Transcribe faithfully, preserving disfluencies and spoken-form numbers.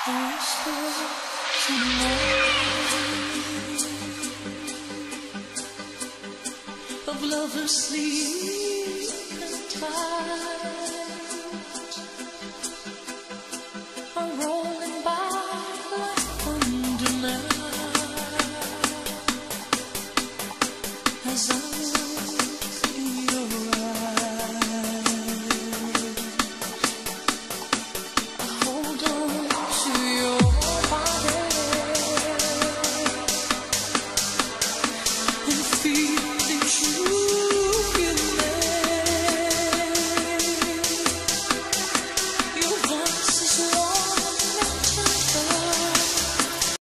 Of lovers sleep and tide are rolling by like thunder now as I look in your eyes. I hold on to your body and feel